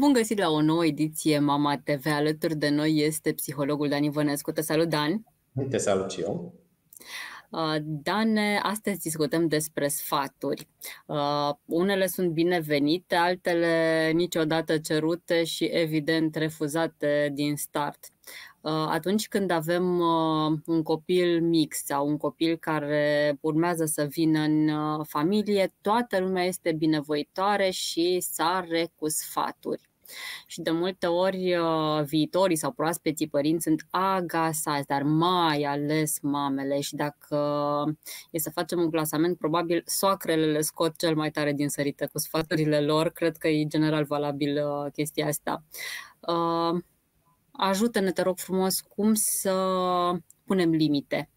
Bun găsit la o nouă ediție Mama TV. Alături de noi este psihologul Dan Ivănescu. Te salut, Dan! Te salut și eu! Dan, astăzi discutăm despre sfaturi. Unele sunt binevenite, altele niciodată cerute și evident refuzate din start. Atunci când avem un copil mic sau un copil care urmează să vină în familie, toată lumea este binevoitoare și sare cu sfaturi. Și de multe ori viitorii sau proaspeții părinți sunt agasați, dar mai ales mamele. Și dacă e să facem un clasament, probabil soacrele le scot cel mai tare din sărită cu sfaturile lor. Cred că e general valabil chestia asta. Ajută-ne, te rog frumos, cum să punem limite.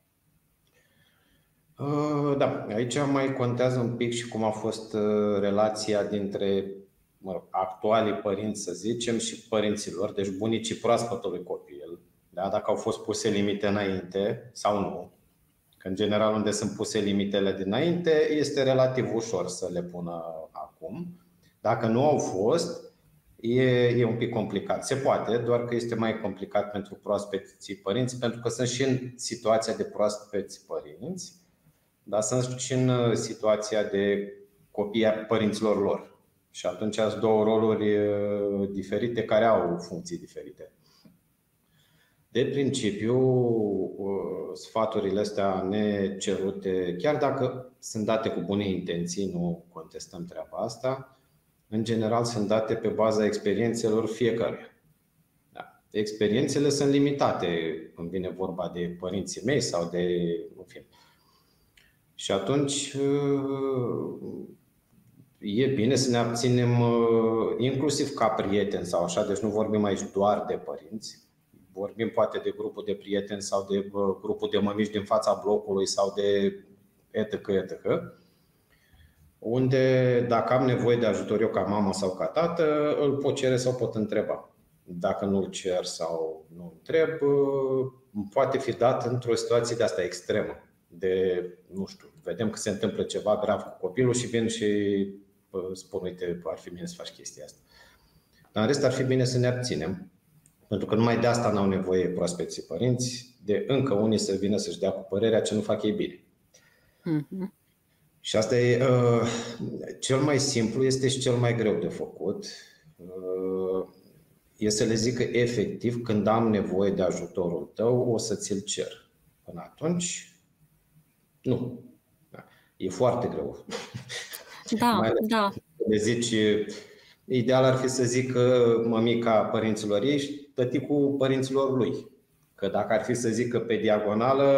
Da, aici mai contează un pic și cum a fost relația dintre actualii părinți, să zicem, și părinților, deci bunicii proaspătului copil, da? Dacă au fost puse limite înainte sau nu. Că în general unde sunt puse limitele dinainte, este relativ ușor să le pună acum. Dacă nu au fost, e un pic complicat. Se poate, doar că este mai complicat pentru proaspeții părinți, pentru că sunt și în situația de proaspeți părinți, dar sunt și în situația de copii a părinților lor. Și atunci sunt două roluri diferite care au funcții diferite. De principiu, sfaturile astea necerute, chiar dacă sunt date cu bune intenții, nu contestăm treaba asta, în general sunt date pe baza experiențelor fiecăruia. Da. Experiențele sunt limitate când vine vorba de părinții mei sau de... în fine. Și atunci e bine să ne abținem inclusiv ca prieteni sau așa, deci nu vorbim aici doar de părinți. Vorbim poate de grupul de prieteni sau de grupul de mămici din fața blocului sau de etc. Unde dacă am nevoie de ajutor eu ca mamă sau ca tată, îl pot cere sau pot întreba. Dacă nu-l cer sau nu întreb, poate fi dat într-o situație de asta extremă. De, nu știu, vedem că se întâmplă ceva grav cu copilul și vin și spun, uite, ar fi bine să faci chestia asta. Dar în rest ar fi bine să ne abținem. Pentru că numai de asta n-au nevoie proaspeții părinți, de încă unii să vină să-și dea cu părerea ce nu fac ei bine. Și asta e cel mai simplu, este și cel mai greu de făcut. E să le zică efectiv, când am nevoie de ajutorul tău, o să ți-l cer. Până atunci, nu. E foarte greu. Da. Le zici, ideal ar fi să zică mămica părinților ei și tăticul părinților lui. Că dacă ar fi să zică pe diagonală,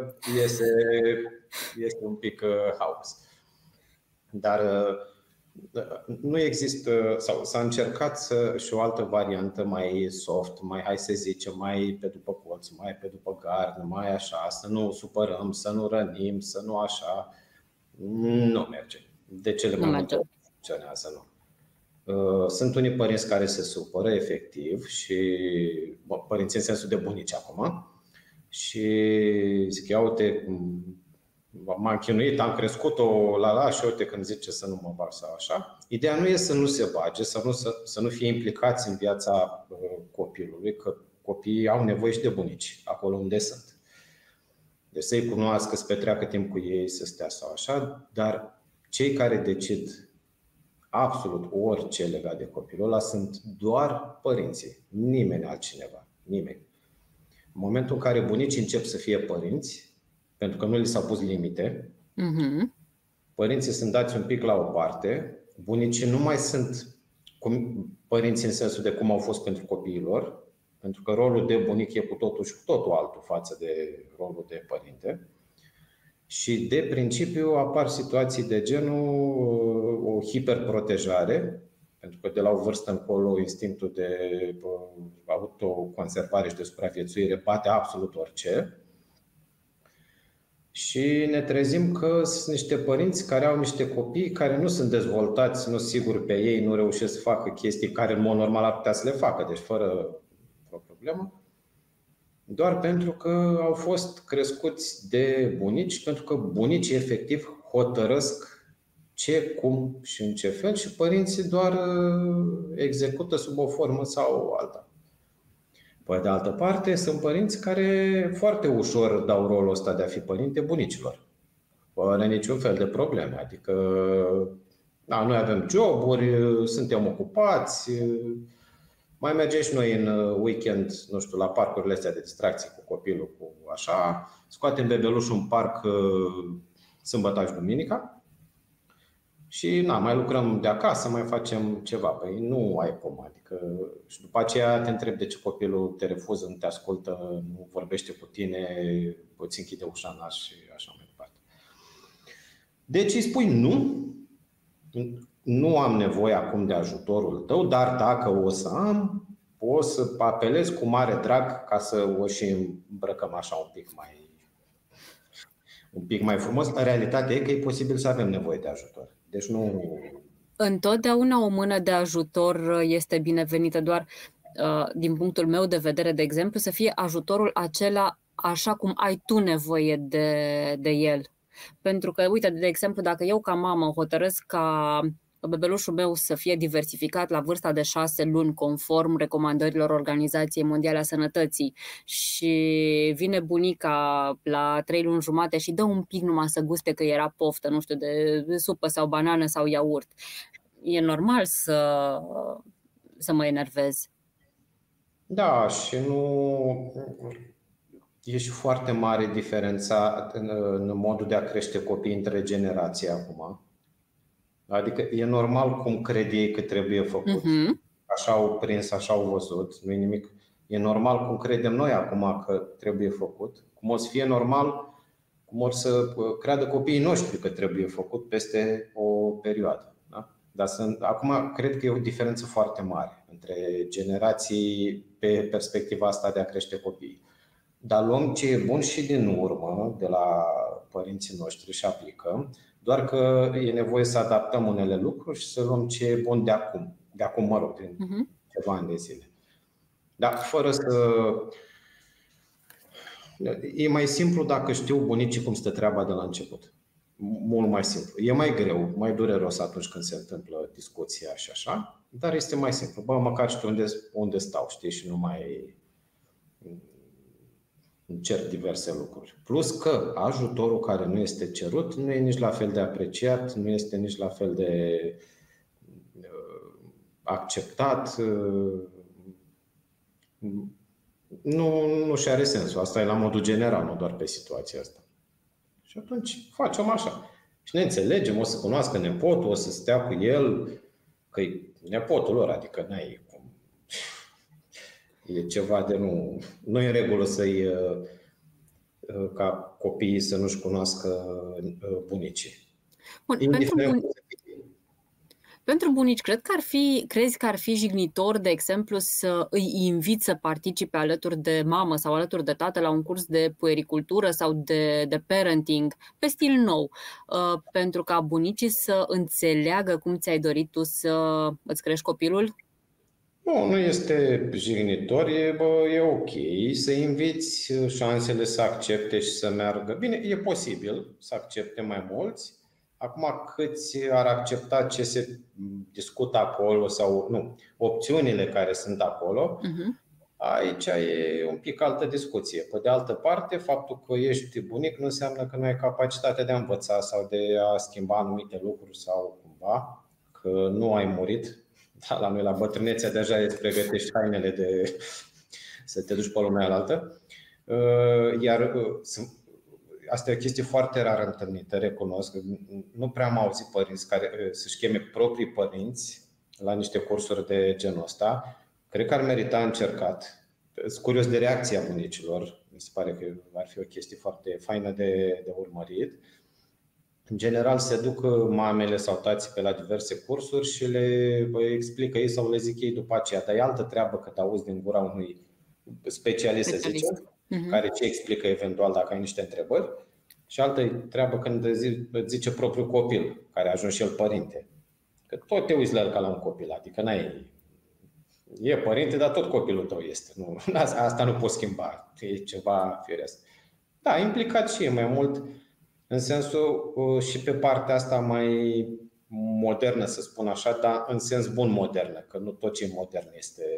este un pic haos. Dar nu există, sau s-a încercat și o altă variantă mai soft, mai, hai să zicem, mai pe după colț, mai pe după gard, mai așa, să nu supărăm, să nu rănim, să nu așa. Nu merge. De cele mai multe ori funcționează, nu. Sunt unii părinți care se supără efectiv și părinții în sensul de bunici acum și zic, ia uite, m-am chinuit, am crescut-o la și uite când zice să nu mă bag sau așa. Ideea nu e să nu se bage, să nu fie implicați în viața copilului, că copiii au nevoie și de bunici acolo unde sunt. Deci să-i cunoască, să petreacă timp cu ei, să stea sau așa, dar cei care decid absolut orice legat de copilul ăla sunt doar părinții, nimeni altcineva, nimeni. În momentul în care bunicii încep să fie părinți, pentru că nu li s-au pus limite, părinții sunt dați un pic la o parte, bunicii nu mai sunt părinții în sensul de cum au fost pentru copiii lor, pentru că rolul de bunic e cu totul și cu totul altul față de rolul de părinte. Și de principiu apar situații de genul o hiperprotejare, pentru că de la o vârstă încolo instinctul de autoconservare și de supraviețuire bate absolut orice. Și ne trezim că sunt niște părinți care au niște copii care nu sunt dezvoltați, nu siguri pe ei, nu reușesc să facă chestii care în mod normal ar putea să le facă, deci fără o problemă. Doar pentru că au fost crescuți de bunici, pentru că bunicii efectiv hotărăsc ce, cum și în ce fel și părinții doar execută sub o formă sau alta. Pe de altă parte, sunt părinți care foarte ușor dau rolul ăsta de a fi părinte bunicilor. Fără niciun fel de probleme. Adică, da, noi avem joburi, suntem ocupați, mai mergem și noi în weekend, nu știu, la parcurile astea de distracție cu copilul, cu așa, scoatem bebelușul în parc sâmbătă și duminica și mai lucrăm de acasă, mai facem ceva. Păi nu ai cum, adică și după aceea te întrebi de ce copilul te refuză, nu te ascultă, nu vorbește cu tine, îți închide ușa în nas și așa mai departe. Deci îi spui nu am nevoie acum de ajutorul tău, dar dacă o să am, o să apelez cu mare drag ca să o și îmbrăcăm așa un pic mai frumos. Realitatea e că e posibil să avem nevoie de ajutor. Deci nu... Întotdeauna o mână de ajutor este binevenită, doar din punctul meu de vedere, de exemplu, să fie ajutorul acela așa cum ai tu nevoie de el. Pentru că, uite, de exemplu, dacă eu ca mamă hotărăsc ca bebelușul meu să fie diversificat la vârsta de 6 luni, conform recomandărilor Organizației Mondiale a Sănătății, și vine bunica la 3 luni jumate și dă un pic numai să guste că era poftă, nu știu, de supă sau banană sau iaurt, e normal să mă enervez. Da, și nu... E și foarte mare diferența în modul de a crește copii între generații acum. Adică e normal cum cred ei că trebuie făcut. Așa au prins, așa au văzut, nu e nimic. E normal cum credem noi acum că trebuie făcut. Cum o să fie normal, cum o să creadă copiii noștri că trebuie făcut peste o perioadă. Da? Dar acum cred că e o diferență foarte mare între generații pe perspectiva asta de a crește copiii. Dar luăm ce e bun și din urmă de la părinții noștri și aplicăm, doar că e nevoie să adaptăm unele lucruri și să luăm ce e bun de acum. De acum, mă rog, prin ceva ani de zile. Dar fără să... E mai simplu dacă știu bunicii cum stă treaba de la început. Mult mai simplu. E mai greu, mai dureros atunci când se întâmplă discuția și așa, dar este mai simplu. Bă, măcar știu unde stau, știi, și nu mai încerc diverse lucruri. Plus că ajutorul care nu este cerut nu e nici la fel de apreciat, nu este nici la fel de acceptat. Nu și are sensul. Asta e la modul general, nu doar pe situația asta. Și atunci facem așa. Și ne înțelegem, o să cunoască nepotul, o să stea cu el, că e nepotul lor, adică n-ai cum. E ceva de nu e în regulă ca copiii să nu-și cunoască bunicii. Bun, pentru bunici, crezi că ar fi jignitor, de exemplu, să îi invit să participe alături de mamă sau alături de tată la un curs de puericultură sau de parenting pe stil nou, pentru ca bunicii să înțeleagă cum ți-ai dorit tu să îți crești copilul? Nu este jignitor, e ok să inviți, șansele să accepte și să meargă. Bine, e posibil să accepte mai mulți. Acum, câți ar accepta ce se discută acolo sau nu, opțiunile care sunt acolo, aici e un pic altă discuție. Pe de altă parte, faptul că ești bunic nu înseamnă că nu ai capacitatea de a învăța sau de a schimba anumite lucruri sau cumva, că nu ai murit. Da, la noi, la bătrânețea, deja îți pregătești hainele de să te duci pe lumea alaltă. Iar asta e o chestie foarte rar întâlnită, recunosc. Nu prea am auzit părinți care să-și cheme proprii părinți la niște cursuri de genul ăsta. Cred că ar merita încercat. Sunt curios de reacția bunicilor. Mi se pare că ar fi o chestie foarte faină de urmărit. În general se duc mamele sau tații pe la diverse cursuri și le explică ei sau le zic ei după aceea. Dar e altă treabă că te auzi din gura unui specialist, să zicem, care ce explică eventual dacă ai niște întrebări. Și altă treabă când îți zice propriul copil, care a ajuns și el părinte. Că tot te uiți la el ca la un copil, adică e părinte, dar tot copilul tău este. Asta nu poți schimba, e ceva firesc. Da, implicat și e mai mult în sensul și pe partea asta mai modernă, să spun așa, dar în sens bun modernă, că nu tot ce e modern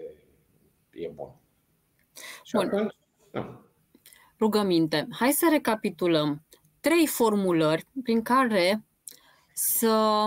e bun. Și Bun. atunci, da. Rugăminte. Hai să recapitulăm. 3 formulări prin care să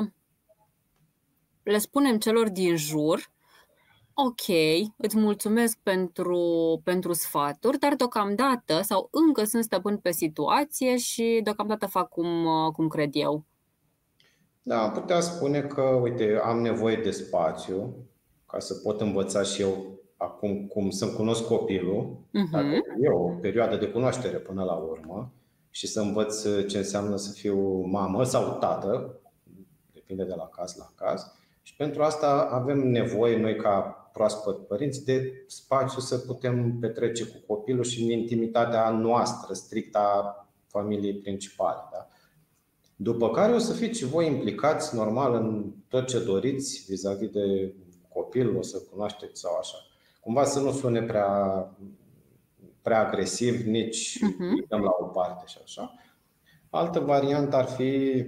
le spunem celor din jur: ok, îți mulțumesc pentru sfaturi, dar deocamdată, sau încă sunt stăpân pe situație și deocamdată fac cum cred eu. Da, am putea spune că, uite, am nevoie de spațiu ca să pot învăța și eu acum cum să-mi cunosc copilul, dacă e o perioadă de cunoaștere până la urmă, și să învăț ce înseamnă să fiu mamă sau tată, depinde de la caz la caz. Și pentru asta avem nevoie, noi ca proaspăt părinți, de spațiu să putem petrece cu copilul și în intimitatea noastră, strict a familiei principale. Da? După care o să fiți și voi implicați normal în tot ce doriți vis-a-vis de copil, o să cunoașteți sau așa. Cumva să nu sune prea agresiv, nici îi dăm la o parte și așa. Altă variantă ar fi: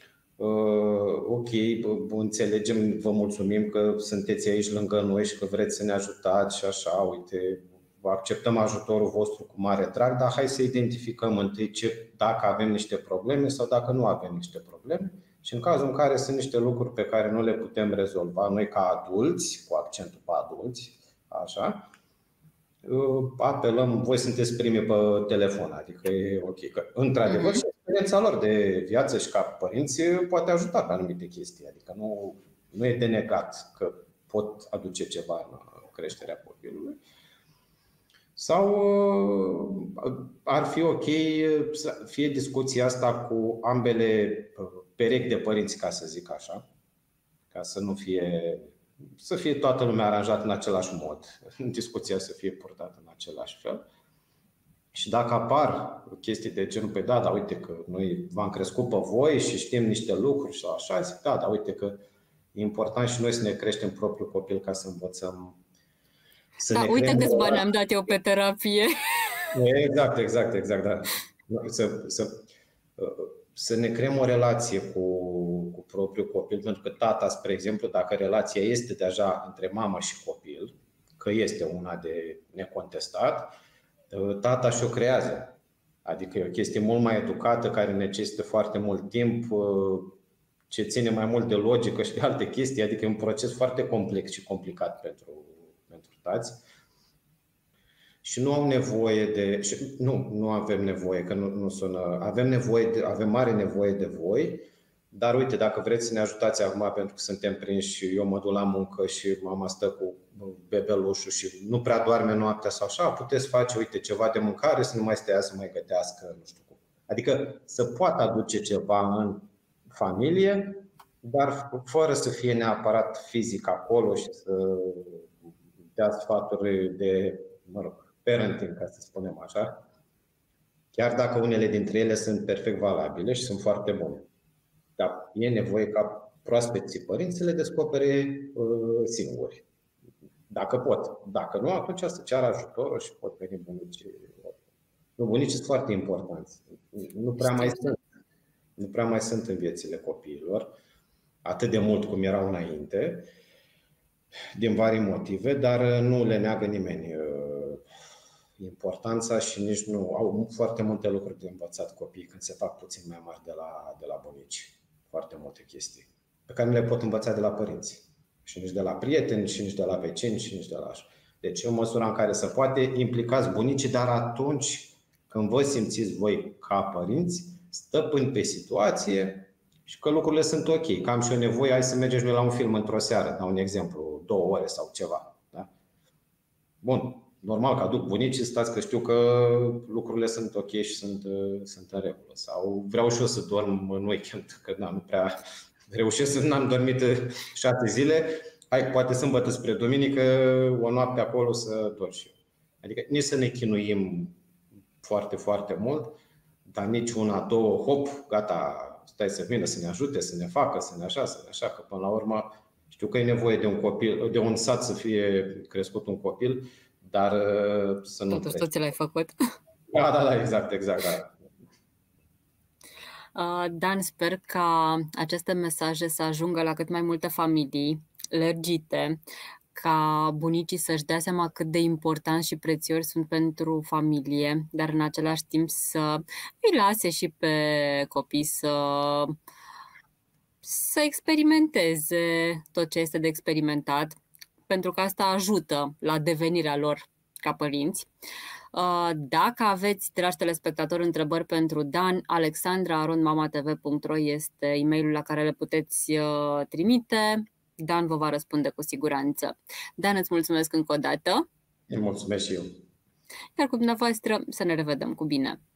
ok, înțelegem, vă mulțumim că sunteți aici lângă noi și că vreți să ne ajutați și așa, uite, acceptăm ajutorul vostru cu mare drag, dar hai să identificăm întâi dacă avem niște probleme sau dacă nu avem niște probleme. Și în cazul în care sunt niște lucruri pe care nu le putem rezolva noi ca adulți, cu accentul pe adulți, așa, apelăm, voi sunteți primii pe telefon, adică e ok. Că, într-adevăr, și experiența lor de viață și ca părinți poate ajuta pe anumite chestii, adică nu e de negat că pot aduce ceva în creșterea copilului. Sau ar fi ok să fie discuția asta cu ambele perechi de părinți, ca să zic așa, ca să fie toată lumea aranjată în același mod, discuția să fie purtată în același fel. Și dacă apar chestii de genul: pe da, dar uite că noi v-am crescut pe voi și știm niște lucruri și așa, zic: da, dar uite că e important și noi să ne creștem propriul copil ca să învățăm. Da, uite câți bani am dat eu pe terapie. Exact, da. Să ne creăm o relație cu propriul copil, pentru că tata, spre exemplu, dacă relația este deja între mamă și copil, că este una de necontestat, tata și-o creează. Adică e o chestie mult mai educată, care necesită foarte mult timp, ce ține mai mult de logică și de alte chestii, adică e un proces foarte complex și complicat pentru tați. Și nu au nevoie de. Nu avem nevoie, că nu sună. Avem mare nevoie de voi, dar uite, dacă vreți să ne ajutați acum pentru că suntem prinși și eu mă duc la muncă și mama stă cu bebelușul și nu prea doarme noaptea sau așa, puteți face, uite, ceva de mâncare, să nu mai stea să mai gătească, nu știu cum. Adică să poată aduce ceva în familie, dar fără să fie neapărat fizic acolo și să dea sfaturi de, parenting, ca să spunem așa, chiar dacă unele dintre ele sunt perfect valabile și sunt foarte bune. Dar e nevoie ca proaspeții părinți să le descopere singuri. Dacă pot. Dacă nu, atunci să ceară ajutorul și pot veni bunicii. Bunicii sunt foarte importanți. Nu prea mai sunt în viețile copiilor atât de mult cum erau înainte, din vari motive, dar nu le neagă nimeni importanța și nici nu au foarte multe lucruri de învățat copiii când se fac puțin mai mari de la bunici. Foarte multe chestii pe care nu le pot învăța de la părinți și nici de la prieteni, și nici de la vecini, și nici de la așa. Deci în măsura în care se poate, implicați bunicii, dar atunci când vă simțiți voi ca părinți stăpâni pe situație și că lucrurile sunt ok. Că am și eu nevoie, hai să mergem noi la un film într-o seară, dau un exemplu, 2 ore sau ceva. Da? Bun. Normal că aduc bunicii, stați că știu că lucrurile sunt ok și sunt în regulă. Sau vreau și eu să dorm în weekend, că nu prea reușesc, n-am dormit 6 zile. Hai, poate sâmbătă spre duminică, o noapte acolo să dorm și eu. Adică nici să ne chinuim foarte, foarte mult, dar nici una, 2, hop, gata, stai să vină, să ne ajute, să ne facă, să ne așa, că până la urmă știu că e nevoie de un copil, de un sat să fie crescut un copil, dar să nu. Totuși tot ce l-ai făcut. Da, exact, da. Dan, sper ca aceste mesaje să ajungă la cât mai multe familii lărgite, ca bunicii să-și dea seama cât de importanți și prețioși sunt pentru familie, dar în același timp să îi lase și pe copii să experimenteze tot ce este de experimentat, pentru că asta ajută la devenirea lor ca părinți. Dacă aveți, dragi telespectatori, întrebări pentru Dan, alexandra@mamatv.ro este e-mailul la care le puteți trimite. Dan vă va răspunde cu siguranță. Dan, îți mulțumesc încă o dată. Îi mulțumesc și eu. Iar cu dumneavoastră să ne revedem cu bine.